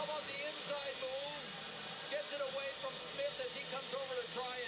about the inside move? Gets it away from Smith as he comes over to try